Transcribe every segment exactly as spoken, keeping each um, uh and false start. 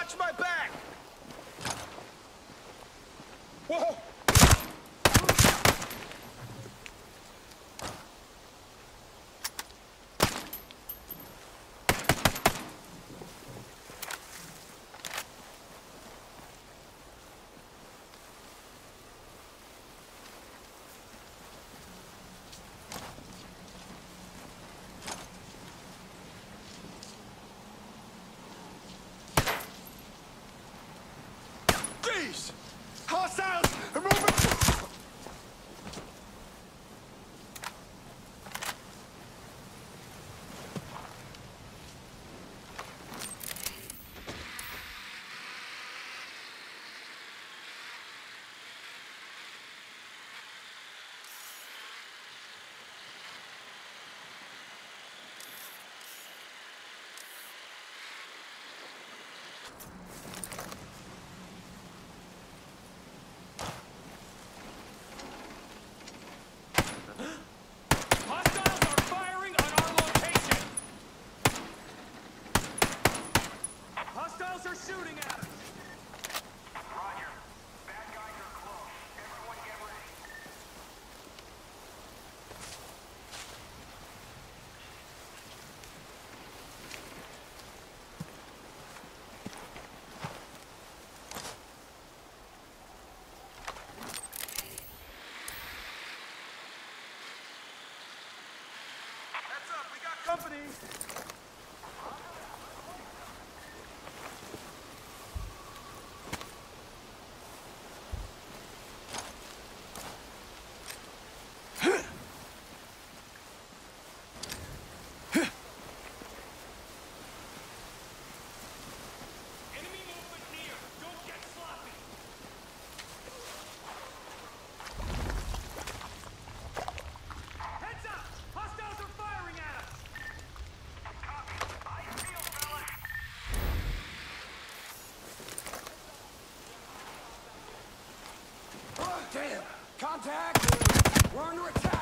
Watch my back! Whoa! Hostiles are moving! Are shooting at us! Roger. Bad guys are close. Everyone get ready. Heads up, we got company! Damn! Contact! We're under attack!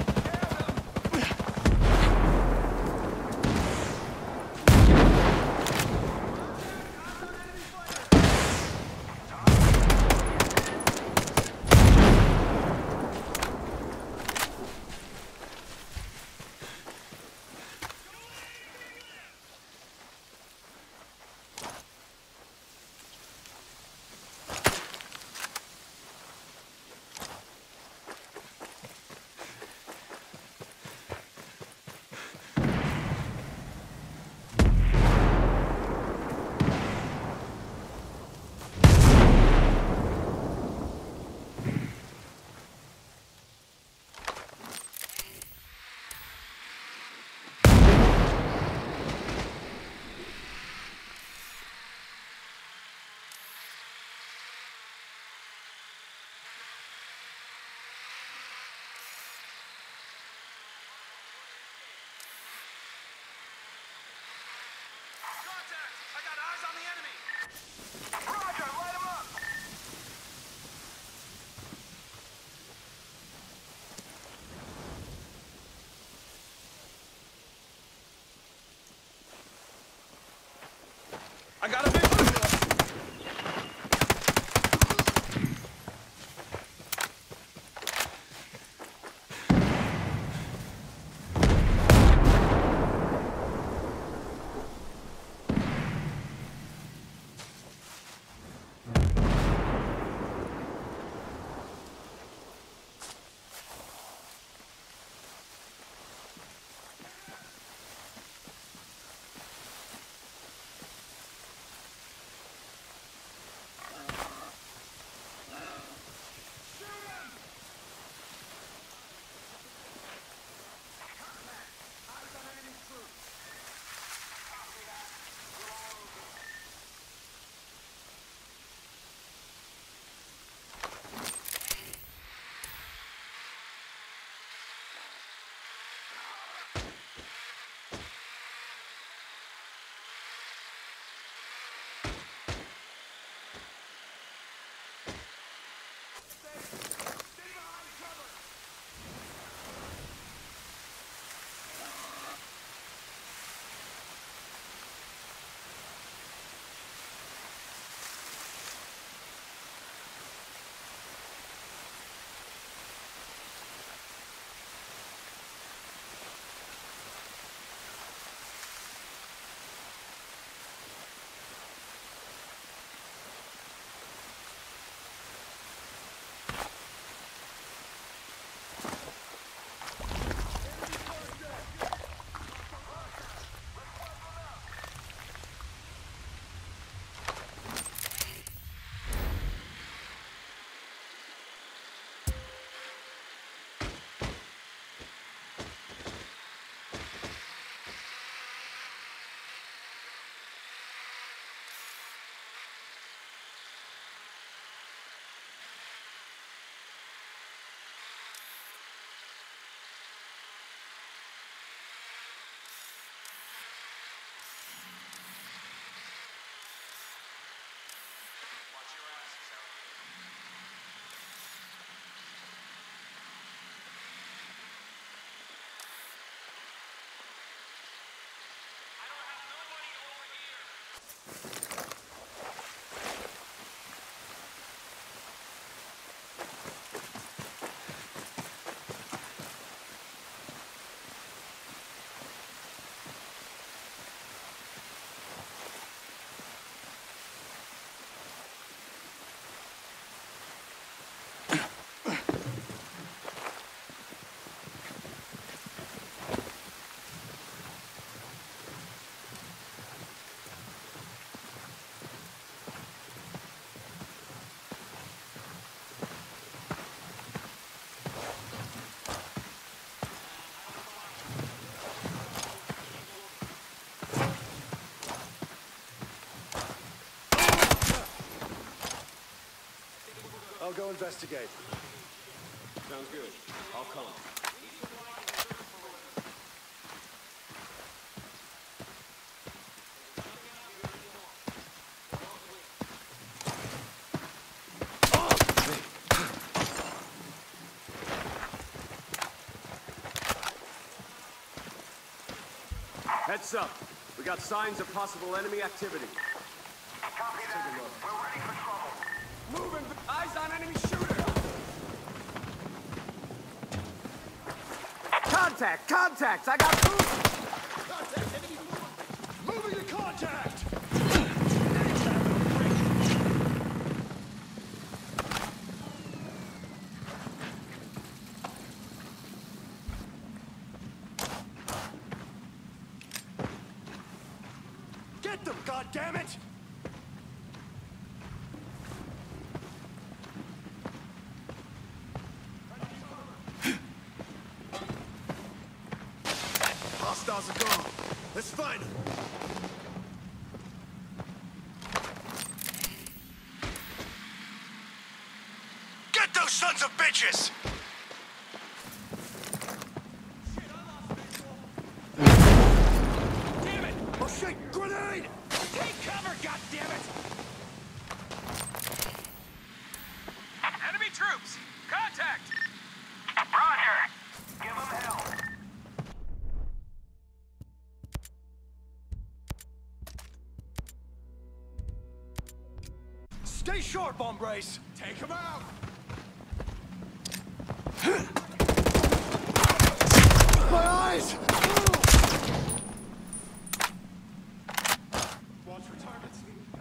I got a big one! go investigate. Sounds good. I'll come. Heads up. We got signs of possible enemy activity. Copy that. We're ready for trouble. Moving! Eyes on enemy shooter! Contact! Contact! I got food! Contact, enemy moving! Moving to contact! Get them, goddammit! Hostiles are gone. Let's find them. Get those sons of bitches! Damn it! Oh shit! Grenade! Take cover, goddammit! Enemy troops! Contact! Roger! Give them hell! Stay sharp, hombres! Take him out! My eyes! Watch for targets.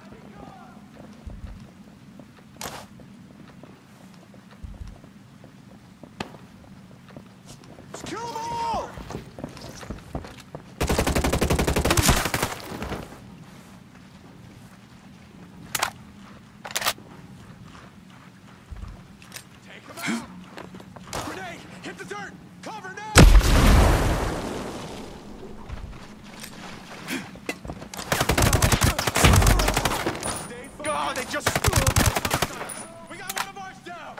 Let's kill them all! Take him out! Grenade! Hit the dirt! Cover now! Stay focused. God, they just... We got one of ours down!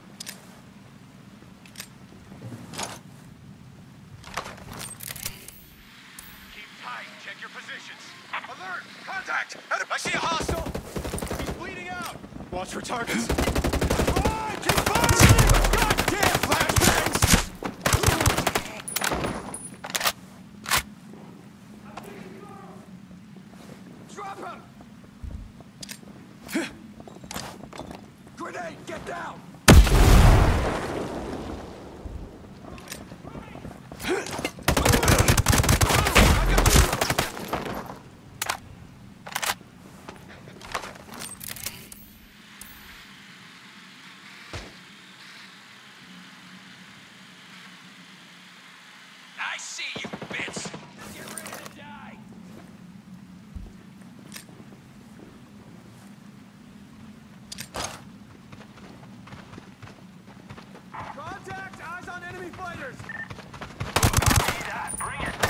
Keep tight. Check your positions. Alert! Contact! I see a hostile! He's bleeding out! Watch for targets. Fire! Keep firing! Goddamn flashbangs! Drop him! Grenade, get down! I see you, bitch! Get ready to die! Contact! Eyes on enemy fighters! Copy that. Bring it!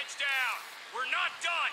Heads down! We're not done!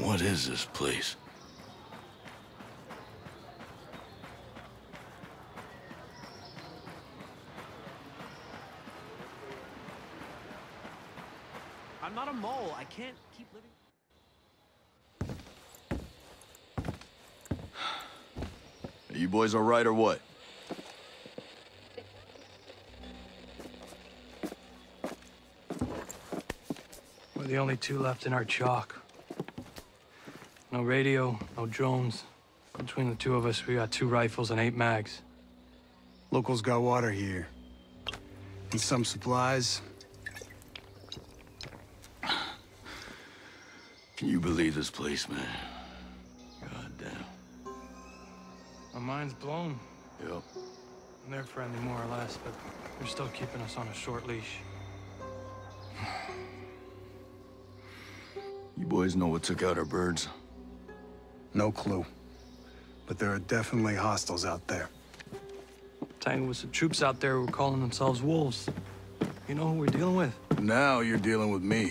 What is this place? I'm not a mole. I can't keep living. Are you boys all right or what? We're the only two left in our chalk. No radio, no drones. Between the two of us, we got two rifles and eight mags. Locals got water here. And some supplies. Can you believe this place, man? God damn. My mind's blown. Yep. And they're friendly, more or less, but they're still keeping us on a short leash. You boys know what took out our birds? No clue. But there are definitely hostiles out there. Tangled with some troops out there who were calling themselves wolves. You know who we're dealing with? Now you're dealing with me.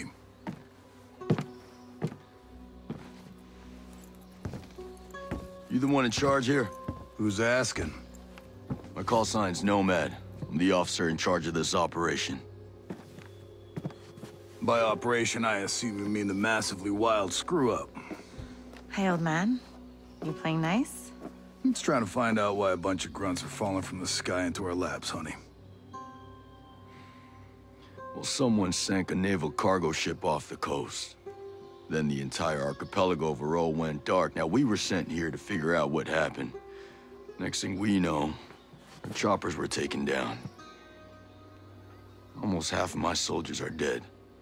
You the one in charge here? Who's asking? My call sign's Nomad. I'm the officer in charge of this operation. By operation, I assume you mean the massively wild screw-up. Hey, old man. You playing nice? I'm just trying to find out why a bunch of grunts are falling from the sky into our laps, honey. Well, someone sank a naval cargo ship off the coast. Then the entire archipelago of Aro went dark. Now, we were sent here to figure out what happened. Next thing we know, the choppers were taken down. Almost half of my soldiers are dead.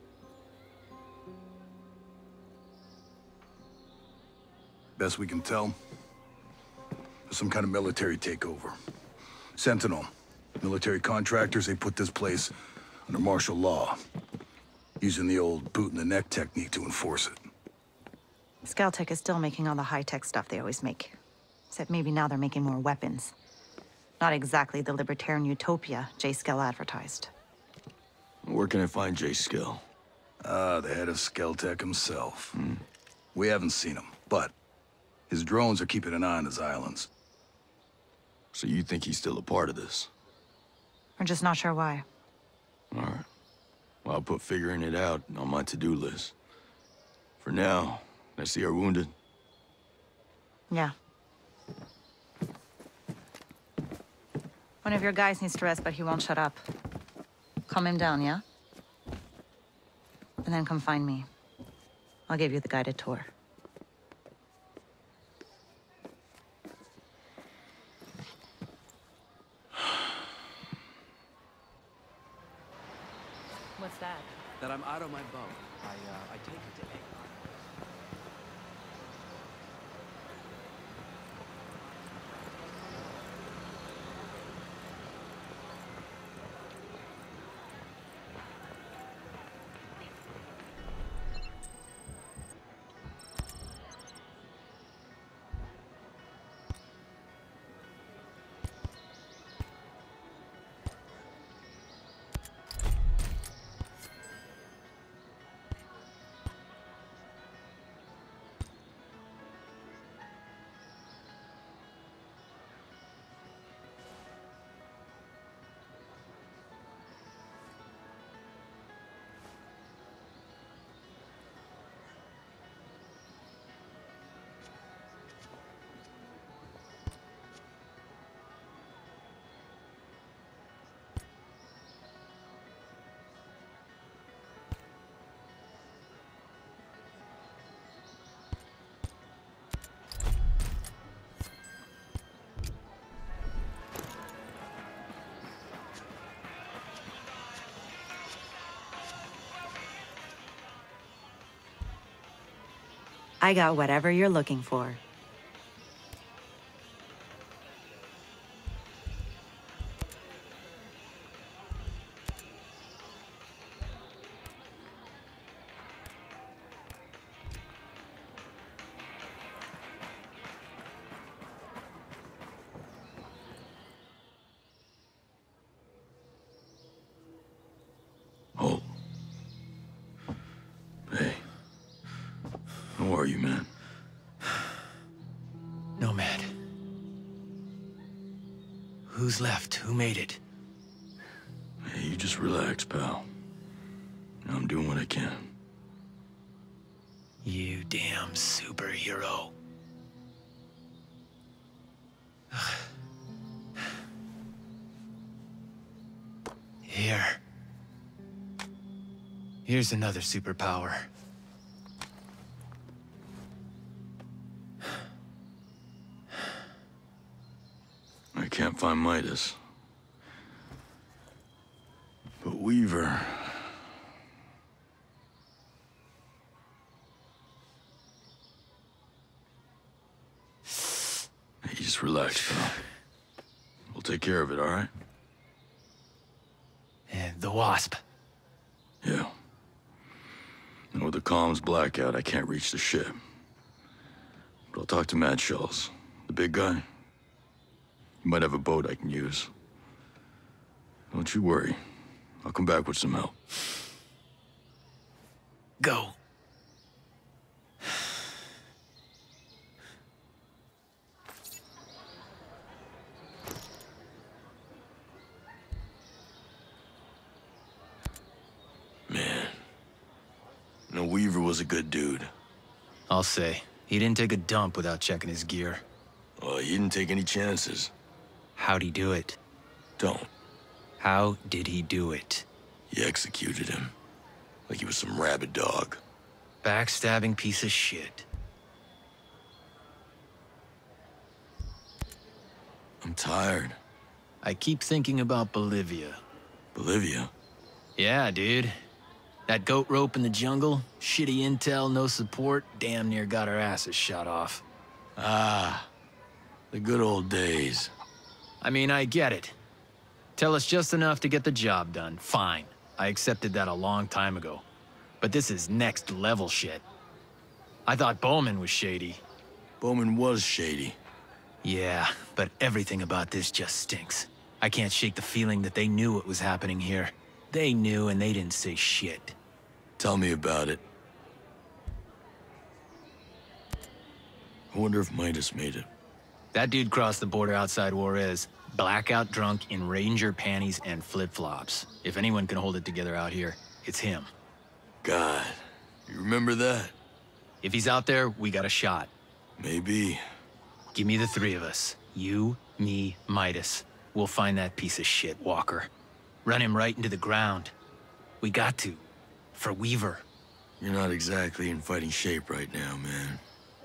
Best we can tell, there's some kind of military takeover. Sentinel, military contractors, they put this place under martial law, using the old boot-in-the-neck technique to enforce it. Scaltech is still making all the high-tech stuff they always make. Except maybe now they're making more weapons. Not exactly the libertarian utopia Jay Skell advertised. Where can I find Jay Skell? Ah, the head of Scaltech himself. Hmm. We haven't seen him, but his drones are keeping an eye on his islands. So you think he's still a part of this? We're just not sure why. All right. Well, I'll put figuring it out on my to-do list. For now, let's see our wounded. Yeah. One of your guys needs to rest, but he won't shut up. Calm him down, yeah? And then come find me. I'll give you the guided tour. What's that? That I'm out of my boat. I, uh, I take it to anchor. I got whatever you're looking for. Oh. Hey. How are you, man? who's left? Who made it? Hey, you just relax, pal. I'm doing what I can. You damn superhero. Here. Here's another superpower. I can't find Midas. But Weaver... Hey, just relax, pal. We'll take care of it, all right? And the Wasp. Yeah. And with the comms blackout, I can't reach the ship. But I'll talk to Matt Schultz, the big guy. He might have a boat I can use. Don't you worry. I'll come back with some help. Go. Man. No, Weaver was a good dude. I'll say. He didn't take a dump without checking his gear. Well, he didn't take any chances. How'd he do it? Don't. How did he do it? He executed him. Like he was some rabid dog. Backstabbing piece of shit. I'm tired. I keep thinking about Bolivia. Bolivia? Yeah, dude. That goat rope in the jungle, shitty intel, no support, damn near got our asses shot off. Ah, the good old days. I mean, I get it. Tell us just enough to get the job done, fine. I accepted that a long time ago. But this is next level shit. I thought Bowman was shady. Bowman was shady. Yeah, but everything about this just stinks. I can't shake the feeling that they knew what was happening here. They knew and they didn't say shit. Tell me about it. I wonder if Midas made it. That dude crossed the border outside Juarez, blackout drunk in ranger panties and flip-flops. If anyone can hold it together out here, it's him. God, you remember that? If he's out there, we got a shot. Maybe. Give me the three of us. You, me, Midas. We'll find that piece of shit, Walker. Run him right into the ground. We got to. For Weaver. You're not exactly in fighting shape right now, man.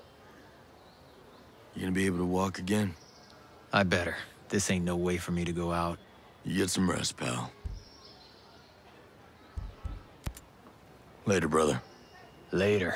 You gonna be able to walk again? I better. This ain't no way for me to go out. You get some rest, pal. Later, brother. Later.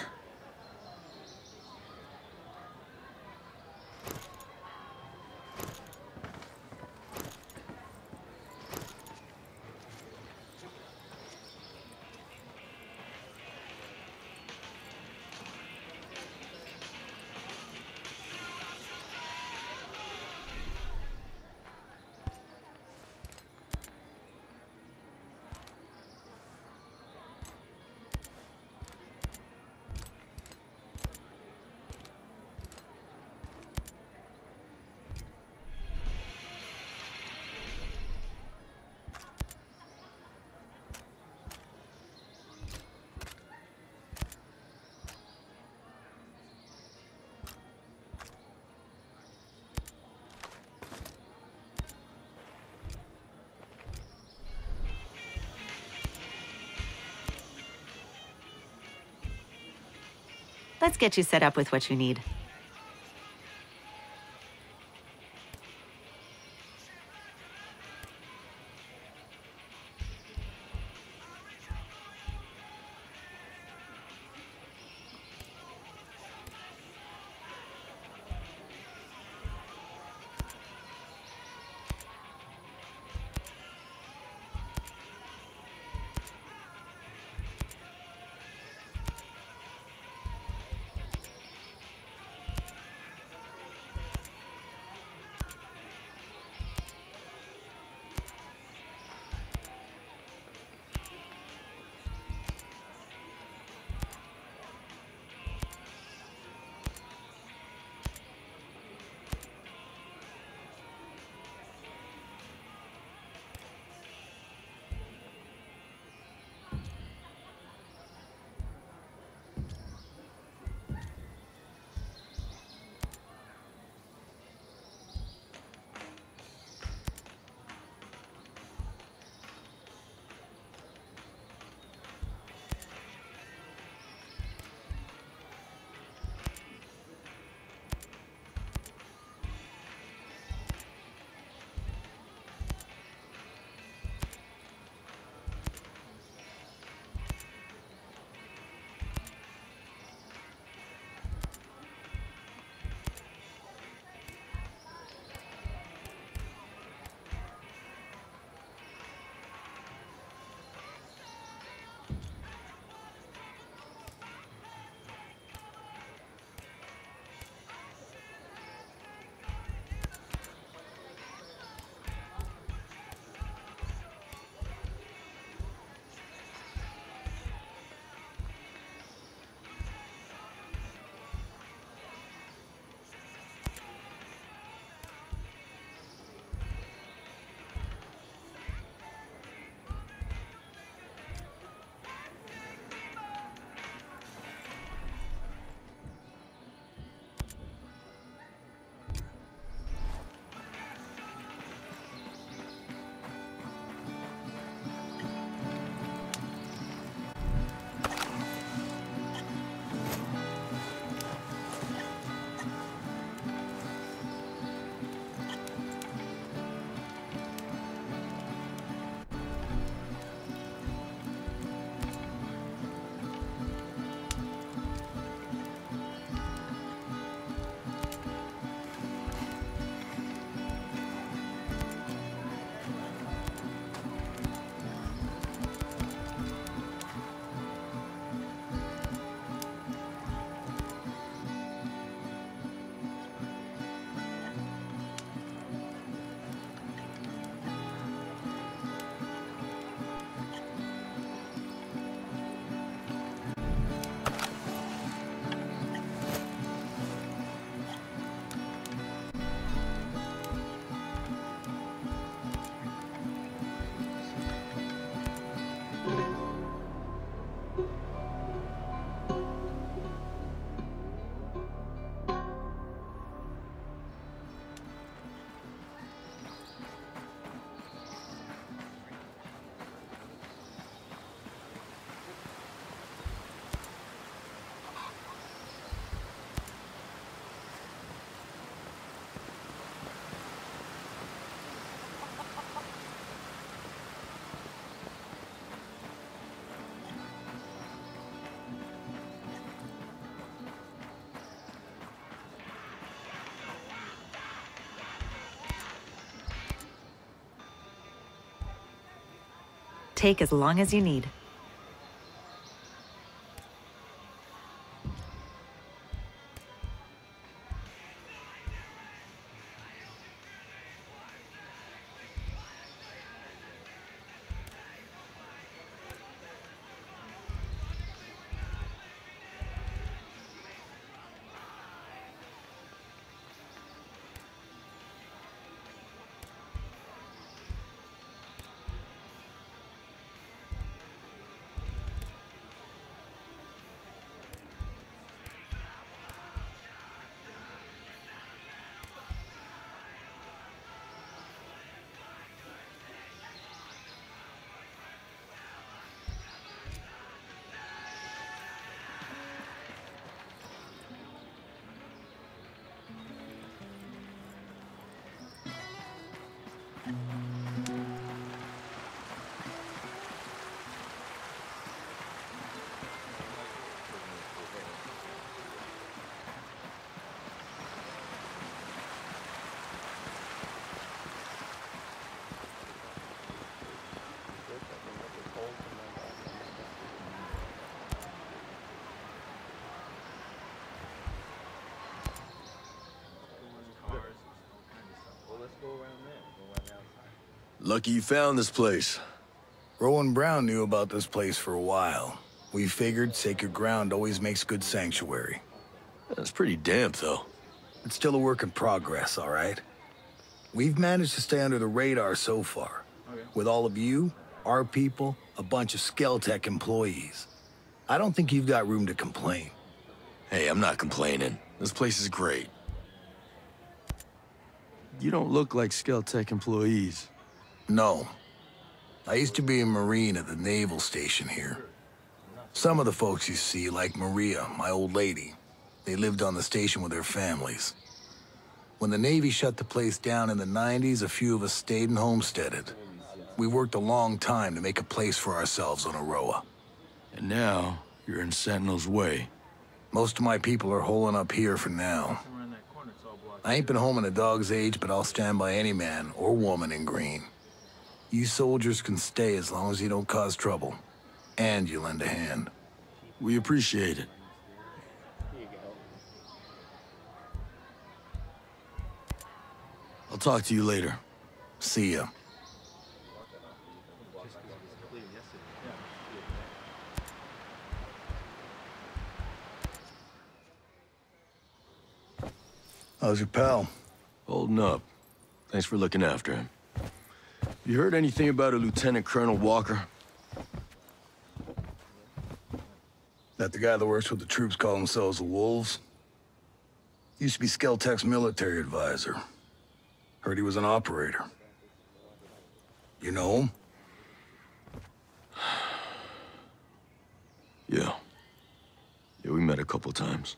Let's get you set up with what you need. take as long as you need. Lucky you found this place. Rowan Brown knew about this place for a while. We figured sacred ground always makes good sanctuary. That's pretty damp, though. It's still a work in progress, all right? We've managed to stay under the radar so far. Okay. With all of you, our people, a bunch of Skeltech employees. I don't think you've got room to complain. Hey, I'm not complaining. This place is great. You don't look like Skeltech employees. No. I used to be a Marine at the naval station here. Some of the folks you see, like Maria, my old lady, they lived on the station with their families. When the Navy shut the place down in the nineties, a few of us stayed and homesteaded. We worked a long time to make a place for ourselves on Aroa. And now, you're in Sentinel's way. Most of my people are holing up here for now. I ain't been home in a dog's age, but I'll stand by any man or woman in green. You soldiers can stay as long as you don't cause trouble. And you lend a hand. We appreciate it. I'll talk to you later. See ya. How's your pal? Holding up. Thanks for looking after him. You heard anything about a Lieutenant Colonel Walker? That the guy that works with the troops call themselves the Wolves? Used to be Skeltech's military advisor. Heard he was an operator. You know him? Yeah. Yeah, we met a couple times.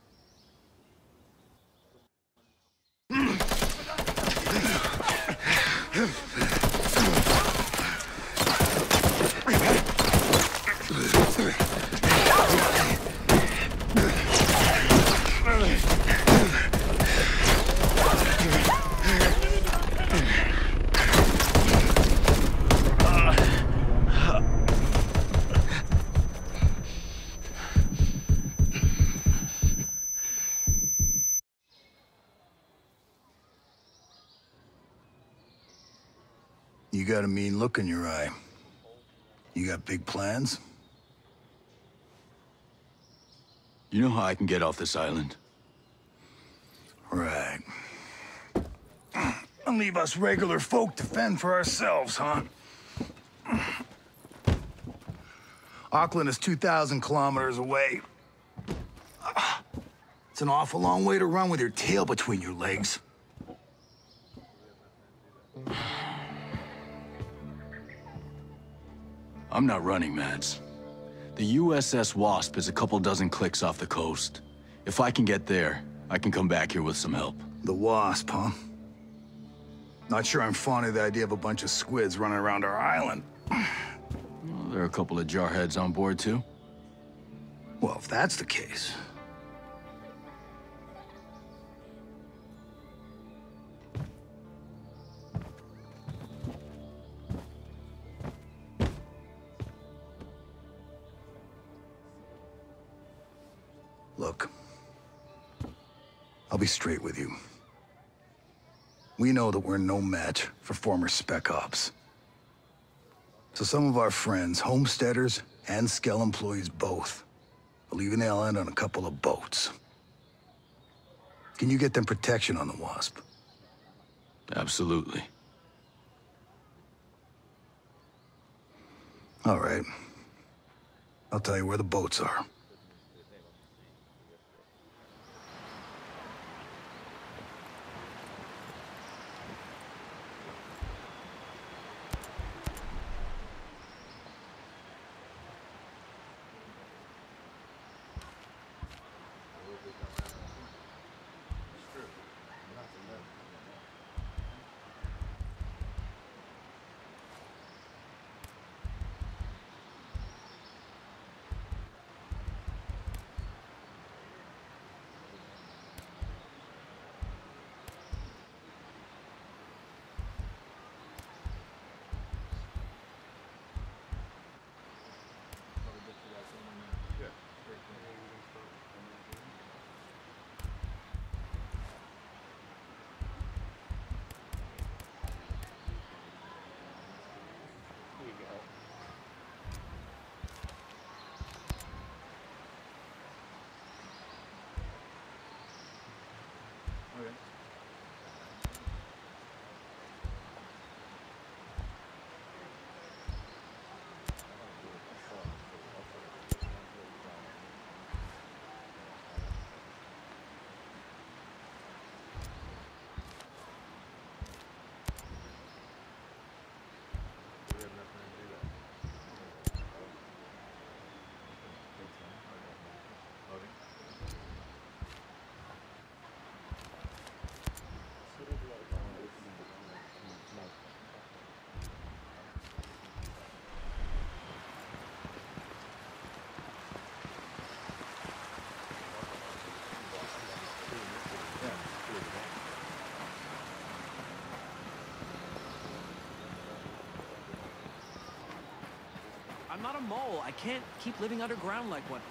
You got a mean look in your eye. You got big plans? You know how I can get off this island? Right. And leave us regular folk to fend for ourselves, huh? Auckland is two thousand kilometers away. It's an awful long way to run with your tail between your legs. I'm not running, Mads. The U S S Wasp is a couple dozen clicks off the coast. If I can get there, I can come back here with some help. The Wasp, huh? Not sure I'm fond of the idea of a bunch of squids running around our island. Well, there are a couple of jarheads on board, too. Well, if that's the case... Look, I'll be straight with you. We know that we're no match for former spec ops. So some of our friends, homesteaders and Skell employees both, are leaving the island on a couple of boats. Can you get them protection on the Wasp? Absolutely. All right. I'll tell you where the boats are. I'm not a mole. I can't keep living underground like one.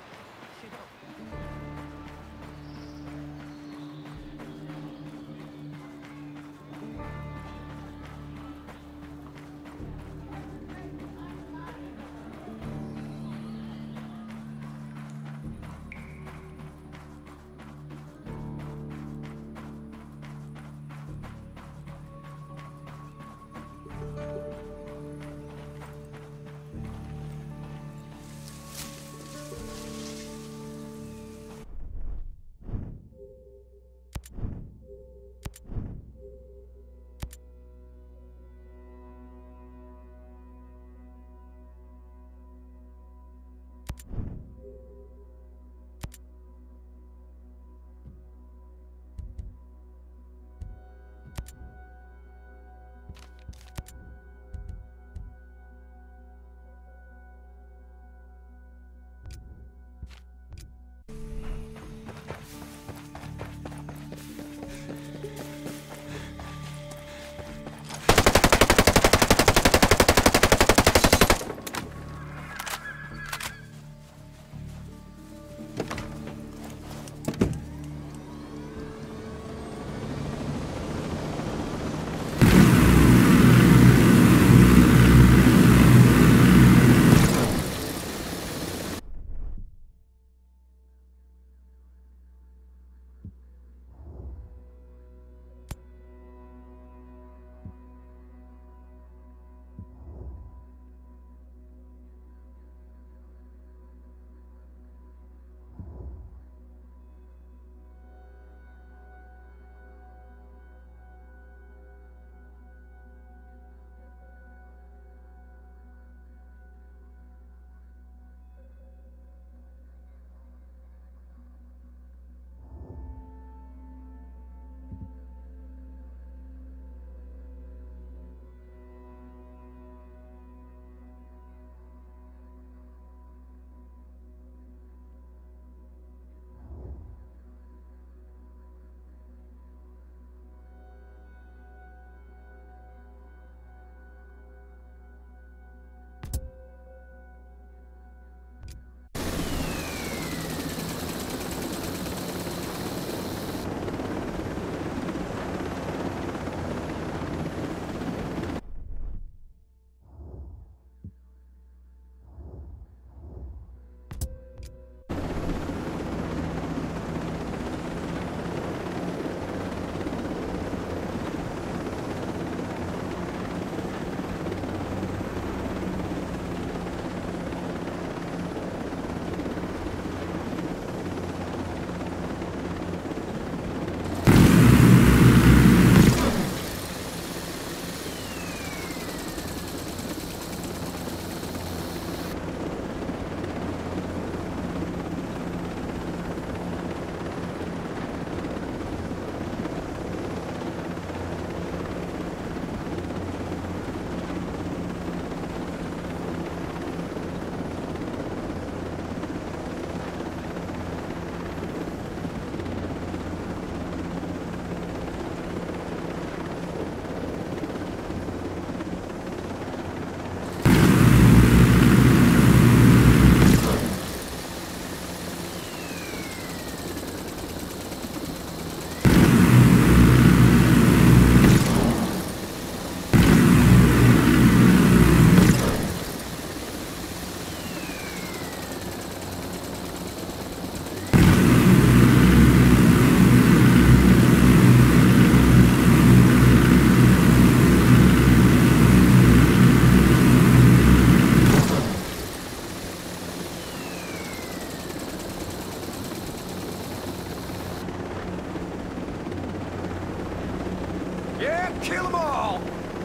Kill them all!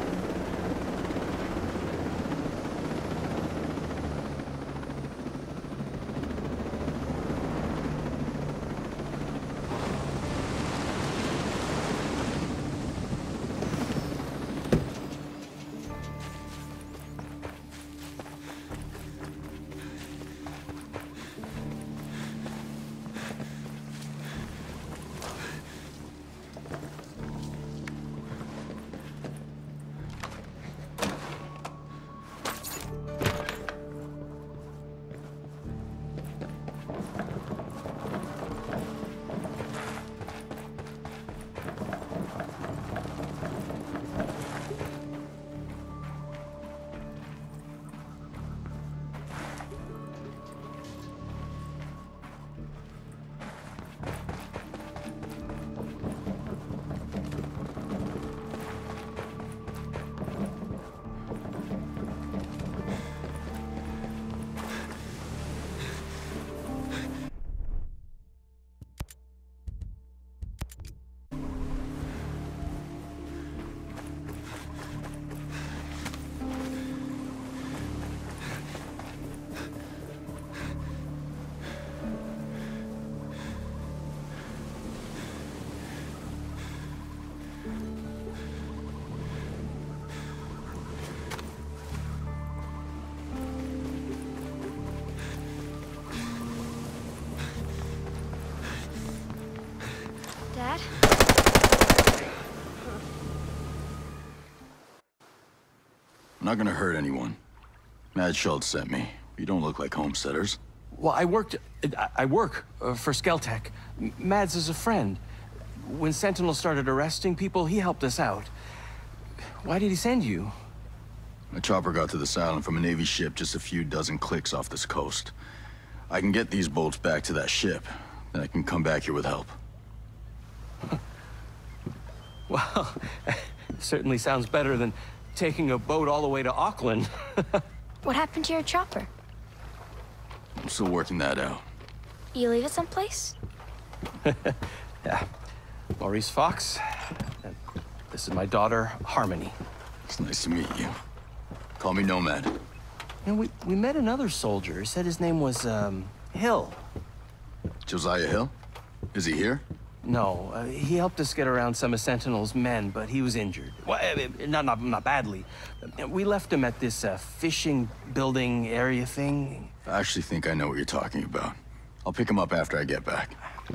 Dad? I'm not gonna hurt anyone. Mad Schultz sent me. You don't look like homesteaders. Well, I worked... I, I work uh, for Skeltec. M- Mads is a friend. When Sentinel started arresting people, he helped us out. Why did he send you? A chopper got to this island from a Navy ship just a few dozen clicks off this coast. I can get these bolts back to that ship, then I can come back here with help. Well, certainly sounds better than taking a boat all the way to Auckland. What happened to your chopper? I'm still working that out. You leave it someplace? Yeah. Maurice Fox. And this is my daughter, Harmony. It's nice to meet you. Call me Nomad. And we, we met another soldier. He said his name was, um, Hill. Josiah Hill? Is he here? No, uh, he helped us get around some of Sentinel's men, but he was injured. Well, uh, not, not, not badly. We left him at this uh, fishing building area thing. I actually think I know what you're talking about. I'll pick him up after I get back.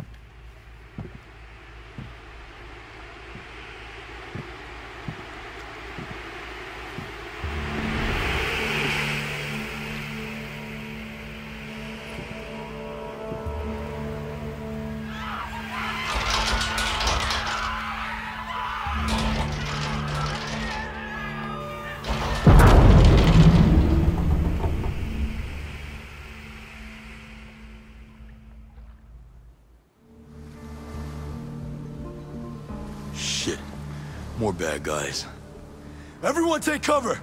Shit. More bad guys. Everyone take cover!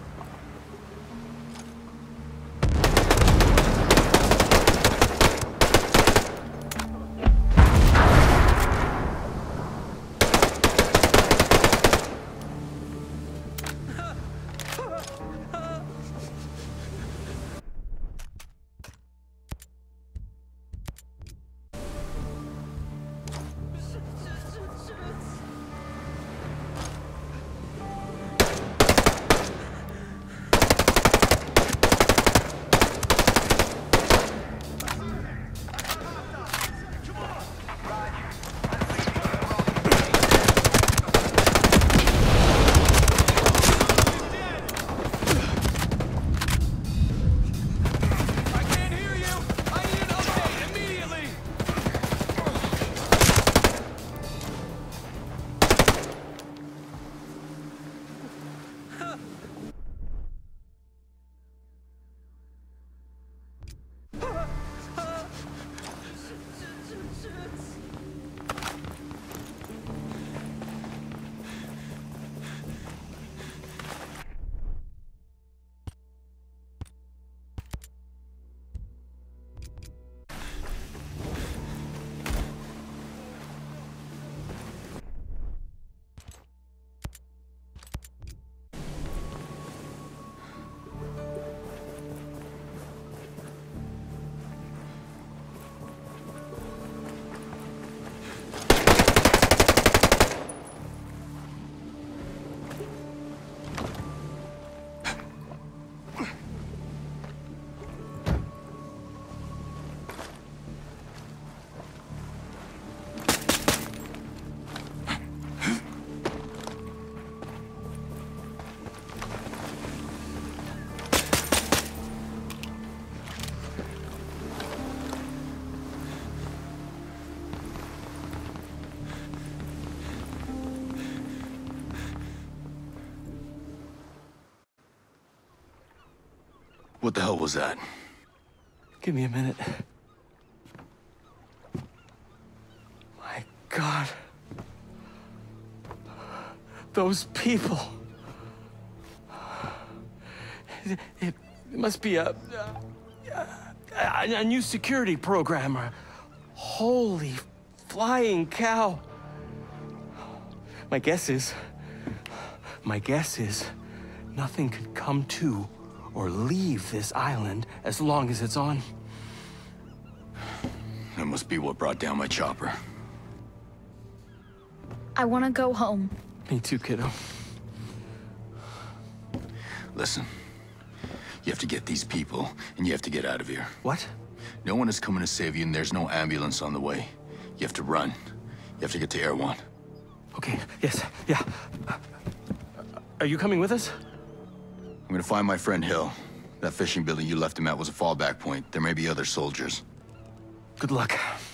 What the hell was that? Give me a minute. My God. Those people. It, it must be a, a, a, a new security program. Or, holy flying cow. My guess is, my guess is, nothing could come to or leave this island as long as it's on. That must be what brought down my chopper. I want to go home. Me too, kiddo. Listen, you have to get these people, and you have to get out of here. What? No one is coming to save you, and there's no ambulance on the way. You have to run. You have to get to Air One. Okay, yes, yeah. Are you coming with us? I'm gonna find my friend Hill. That fishing building you left him at was a fallback point. There may be other soldiers. Good luck.